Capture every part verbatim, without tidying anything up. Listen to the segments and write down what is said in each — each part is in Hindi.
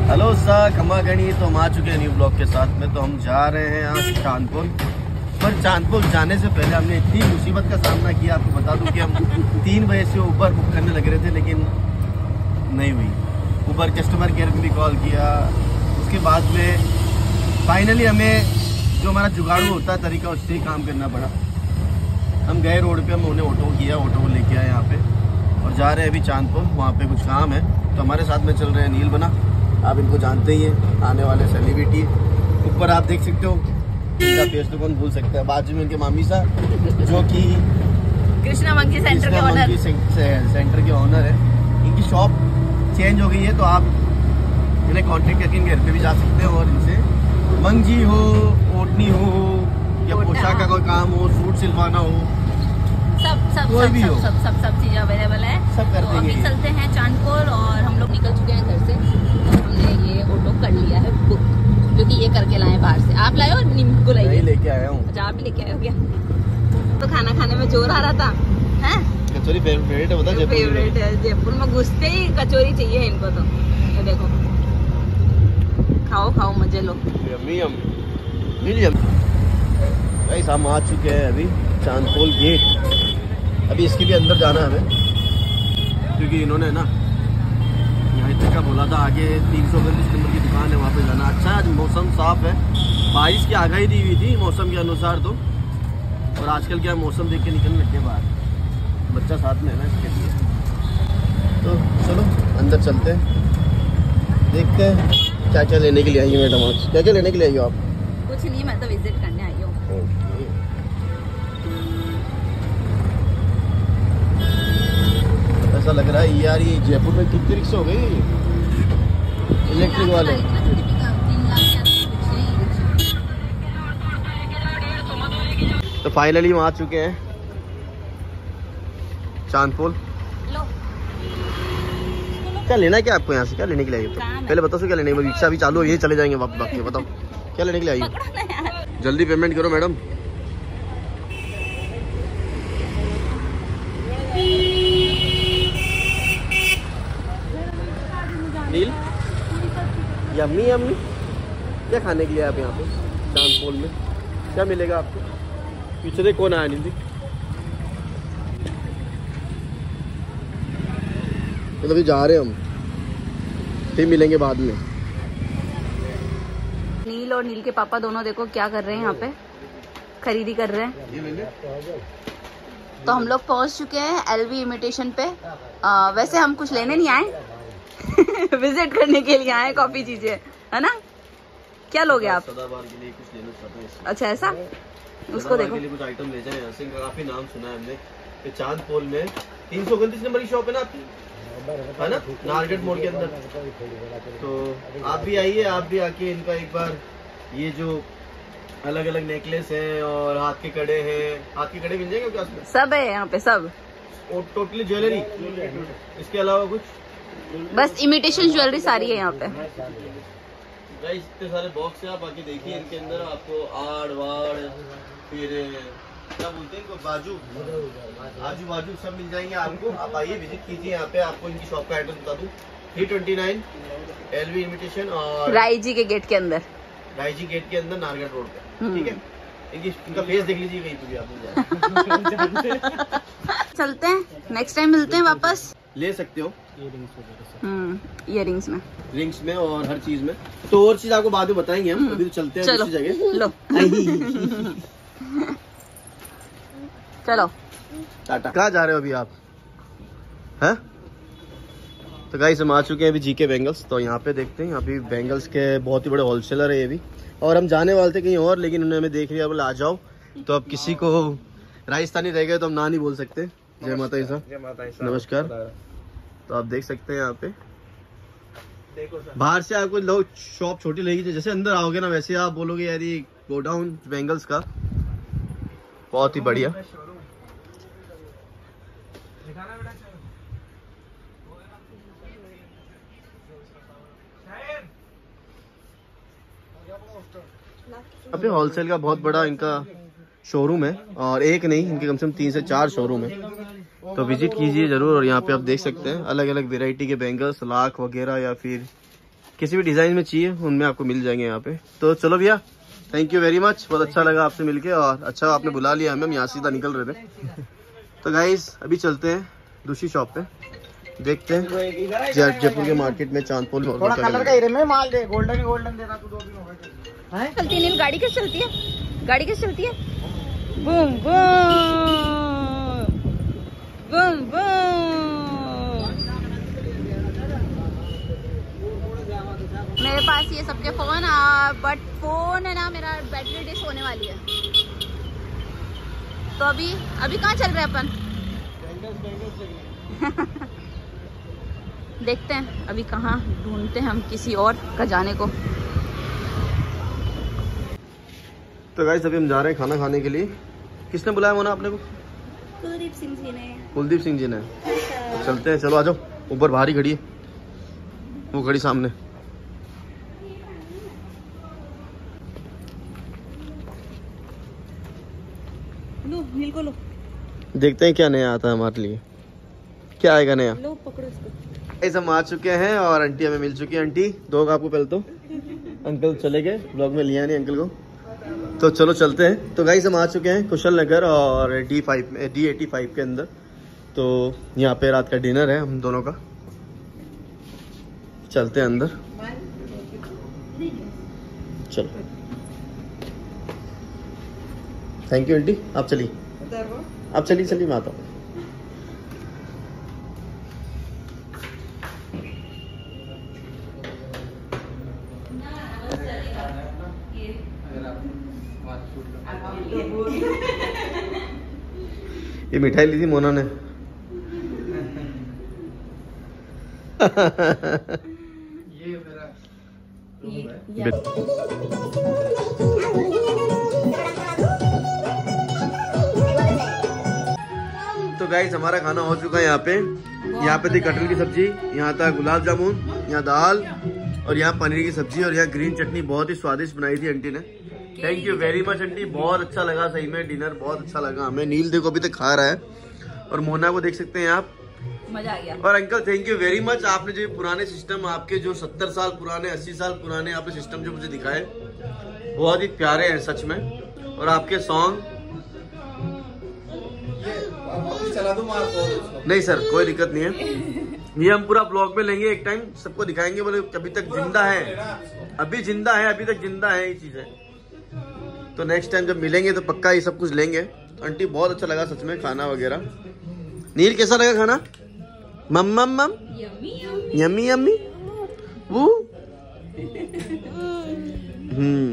हेलो सर खमा गणी। तो हम आ चुके हैं न्यू ब्लॉग के साथ में। तो हम जा रहे हैं आज चांदपुर। पर चांदपुर जाने से पहले हमने इतनी मुसीबत का सामना किया, आपको बता दूं कि हम तीन बजे से ऊबर बुक करने लग रहे थे, लेकिन नहीं हुई। ऊबर कस्टमर केयर को भी कॉल किया। उसके बाद में फाइनली हमें जो हमारा जुगाड़ू होता है तरीका, उससे ही काम करना पड़ा। हम गए रोड पे, हम उन्हें ऑटो किया, ऑटो को लेके आए यहाँ पे और जा रहे हैं अभी चांदपुर। वहाँ पे कुछ काम है। तो हमारे साथ में चल रहे हैं नील बना, आप इनको जानते ही हैं, आने वाले सेलिब्रिटी। ऊपर आप देख सकते हो, इनका फेस तो कौन भूल सकता है। बाजू में इनके मामी सा जो कि कृष्णा मंकी सेंटर के ओनर सेंटर के ओनर है। इनकी शॉप चेंज हो गई है, तो आप इन्हें कांटेक्ट करके इनके घर पे भी जा सकते हैं और इनसे मंगजी हो, ओटनी हो या पोशाक का कोई काम हो, सूट सिलवाना हो, सब सब कोई सब, भी सब, हो, सब सब सब चीजें अवेलेबल है। सब कर तो देंगे। अभी चलते हैं चांदपुर और हम लोग निकल चुके हैं घर से। तो हमने ये ऑटो कर लिया है बुक, जो कि ये करके लाए बाहर से। आप लाए और नीम को लाइए? लेके आया हूँ। अच्छा, आप भी लेके आए हो क्या? तो खाना खाने में जोर आ रहा था है? कचौरी फेवरेट है, बता जयपुर की। फेवरेट है। जयपुर में घुसते ही कचौरी चाहिए इनको। तो ये देखो, खाओ खाओ मजे लो। Yummy yummy. गाइस हम आ चुके हैं अभी चांदपुर गेट। अभी इसके भी अंदर जाना है हमें, क्योंकि इन्होंने ना यहाँ तक का बोला था। आगे तीन सौ उनतीस नंबर की दुकान है, वहाँ पे जाना। अच्छा आज मौसम साफ है, बारिश की आगाही दी हुई थी मौसम के अनुसार। तो और आजकल क्या मौसम देख के निकलने लगे बाहर, बच्चा साथ में है ना इसके लिए। तो चलो अंदर चलते हैं, देखते हैं क्या क्या लेने के लिए आई है मैडम। आज क्या क्या लेने के लिए आई हो आप? कुछ नहीं, मैं तो विजिट करने आई हूँ। ऐसा लग रहा है यार, ये जयपुर में कितनी रिक्शा हो गई इलेक्ट्रिक वाले। तो फाइनली हम आ चुके हैं चांदपुर। क्या लेना है क्या आपको यहाँ से? क्या लेने के लिए आई हो? तो पहले बताओ क्या लेने के लिए। रिक्शा भी चालू है, ये चले जाएंगे वापस बाकी। बताओ क्या लेने के लिए आई हो? जल्दी पेमेंट करो मैडम। नील यम्मी यम्मी। क्या खाने के लिए आप यहाँ पे चांदपुर में? क्या मिलेगा आपको? पीछे देख कौन आया नील। तो अभी जा रहे हैं हम, फिर मिलेंगे बाद में। नील और नील के पापा दोनों देखो क्या कर रहे हैं, यहाँ पे खरीदी कर रहे हैं। तो हम लोग पहुंच चुके हैं एलवी इमिटेशन पे। आ, वैसे हम कुछ लेने नहीं आए विजिट करने के लिए आए, कॉफी चीजें है ना। क्या लोगे आप? सदाबहार के लिए कुछ लेना चाहते हैं। अच्छा ऐसा, उसको देखो। के लिए कुछ आइटम ले जाए। ऐसे काफी नाम सुना है हमने कि चांदपुर में तीन सौ उनतीस नंबर की शॉप है ना आपकी, है ना, नारगढ़ मोड़ के अंदर। तो आप भी आइए, आप भी आके इनका एक बार, ये जो अलग अलग नेकलेस हैं और हाथ के कड़े हैं, हाथ के कड़े मिल जाएंगे क्या? सब है यहाँ पे, सब टोटली ज्वेलरी। इसके अलावा कुछ बस इमिटेशन ज्वेलरी सारी है यहाँ पे। इतने सारे बॉक्स है, आप आके देखिए। इनके अंदर आपको आड़ वाड़, फिर क्या बोलते हैं इनको, बाजू आजू बाजू सब मिल जाएंगे आपको। आप आइए, विजिट कीजिए यहाँ पे। आपको इनकी शॉप का एड्रेस बता दूं, three twenty nine LV imitation और राई जी के गेट के अंदर, राई जी गेट के अंदर नारगढ़ रोड पे। ठीक है, इनकी इनका फेस देख लीजिए कहीं पे भी आप। चलते हैं, नेक्स्ट टाइम मिलते हैं वापस। ले सकते हो हम्म इयररिंग्स में, रिंग्स में और हर चीज में। तो और चीज आपको बाद में बताएंगे हम। अभी तो चलते हैं दूसरी जगह। लो चलो टाटा। कहाँ जा रहे हो अभी आप? हैं? तो गाइस हम आ चुके हैं अभी जीके बैंगल्स। तो यहाँ पे देखते हैं, अभी बैंगल्स के बहुत ही बड़े होलसेलर है ये भी। और हम जाने वाले थे कहीं और, लेकिन उन्होंने हमें देख लिया, बोला आ जाओ। तो अब किसी को राजस्थानी रह गए तो हम ना नहीं बोल सकते। जय माता दी साहब, नमस्कार। तो आप देख सकते हैं यहाँ पे बाहर से आपको लोग शॉप छोटी लगेगी, जैसे अंदर आओगे ना वैसे आप बोलोगे यार ये गोडाउन बैंगल्स का बहुत ही बढ़िया। अभी होलसेल का बहुत बड़ा इनका शोरूम है, और एक नहीं, इनके कम से कम तीन से चार शोरूम है। तो विजिट कीजिए जरूर। और यहाँ पे आप देख सकते हैं अलग अलग वैरायटी के बैंगल्स, लाख वगैरह या फिर किसी भी डिजाइन में चाहिए उनमें आपको मिल जाएंगे यहाँ पे। तो चलो भैया, थैंक यू वेरी मच, बहुत अच्छा लगा आपसे मिलके और अच्छा आपने बुला लिया हमें, हम यहाँ सीधा निकल रहे थे। तो गाइस अभी चलते हैं दूसरी शॉप पे, देखते हैं जयपुर के मार्केट में चांदपोल में थोड़ा कलर का में माल दे, गोल्डन गोल्डन दे रहा तू, दो दिन हो गए हैं। चलती नहीं, गाड़ी कैसे चलती है, गाड़ी कैसे चलती है, बूम बूम बूम बूम। मेरे पास ये सबके फोन, बट फोन है ना मेरा बैटरी डिस होने वाली है। तो अभी अभी कहाँ चल रहे हैं अपन? देखते हैं अभी कहाँ ढूंढते हैं हम किसी और का जाने को। तो गाइस अभी हम जा रहे हैं खाना खाने के लिए। किसने बुलाया मोना आपने को? कुलदीप सिंह जी ने। कुलदीप सिंह जी ने। चलते हैं, चलो आ जाओ। ऊपर बाहर ही खड़ी है वो, खड़ी सामने। लो नील को लो, देखते हैं क्या नया आता है हमारे लिए, क्या आएगा नया। लो पकड़ो इसको। गाइस हम आ चुके हैं और आंटी हमें मिल चुकी है। आंटी दो आपको पहले तो, अंकल चले गए, ब्लॉग में लिया नहीं अंकल को, तो चलो चलते हैं। तो गाइस हम आ चुके हैं कुशल नगर और डी फाइव में, डी एटी फाइव के अंदर। तो यहाँ पे रात का डिनर है हम दोनों का, चलते हैं अंदर। चलो थैंक यू आंटी, आप चलिए, आप चलिए चलिए मैं आता हूँ। ये मिठाई ली थी मोना ने। ये मेरा तो गाइस हमारा खाना हो चुका है यहाँ पे। यहाँ पे थी कटहल की सब्जी, यहाँ था गुलाब जामुन, यहाँ दाल और यहाँ पनीर की सब्जी और यहाँ ग्रीन चटनी बहुत ही स्वादिष्ट बनाई थी आंटी ने। Thank you very much aunty, बहुत अच्छा लगा, सही में डिनर बहुत अच्छा लगा हमें। नील देखो अभी तक खा रहा है और मोना को देख सकते हैं आप, मजा आ गया। और uncle thank you very much, आपने जो पुराने सिस्टम, आपके जो सत्तर साल पुराने, अस्सी साल पुराने आपने सिस्टम जो मुझे दिखाए बहुत ही प्यारे हैं सच में। और आपके सॉन्ग चला दूं नहीं सर, कोई दिक्कत नहीं है, ये हम पूरा ब्लॉग में लेंगे, एक टाइम सबको दिखाएंगे, बोले अभी तक जिंदा है, अभी जिंदा है, अभी तक जिंदा है ये चीजें। तो नेक्स्ट टाइम जब मिलेंगे तो पक्का ये सब कुछ लेंगे। आंटी बहुत अच्छा लगा सच में खाना वगैरह। नील कैसा लगा खाना? मम मम मम यम्मी यम्मी वो हम्म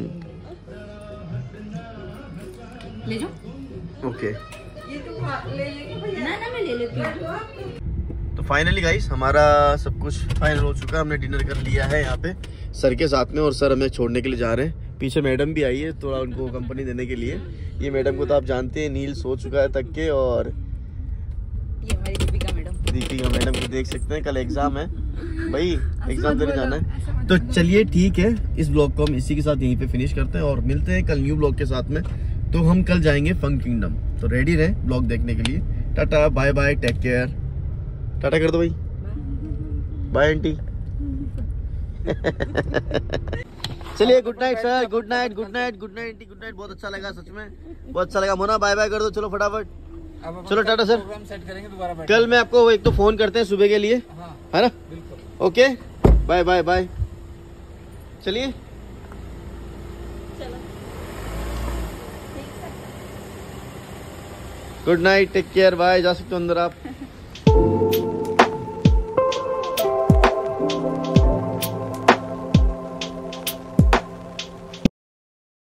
ले जाओ। ओके ये तो ले लेंगे ना ना मैं ले लेती हूँ। तो फाइनली गाइस हमारा सब कुछ फाइनल हो चुका है, हमने डिनर कर लिया है यहाँ पे सर के साथ में, और सर हमें छोड़ने के लिए जा रहे हैं। पीछे मैडम भी आई है थोड़ा उनको कंपनी देने के लिए। ये मैडम को तो आप जानते हैं, नील सो चुका है तक के, और ये हमारी दीपिका मैडम, दीपिका मैडम को देख सकते हैं, कल एग्जाम है भाई, एग्जाम देने जाना है। तो चलिए ठीक है, इस ब्लॉग को हम इसी के साथ यहीं पे फिनिश करते हैं और मिलते हैं कल न्यू ब्लॉग के साथ में। तो हम कल जाएंगे फन किंगडम, तो रेडी रहे ब्लॉग देखने के लिए। टाटा बाय बाय, टेक केयर, टाटा कर दो भाई, बाय आंटी। चलिए good night sir, good night, good night, good night aunty, good night. बहुत अच्छा लगा सच में, बहुत अच्छा लगा। मोना बाय बाय कर दो, चलो फटाफट, चलो टाटा सर। प्रोग्राम सेट करेंगे दोबारा, कल मैं आपको एक तो फोन करते हैं सुबह के लिए, है ना? ओके बाय बाय बाय, चलिए good night, take care, bye. जा सकते हो अंदर आप।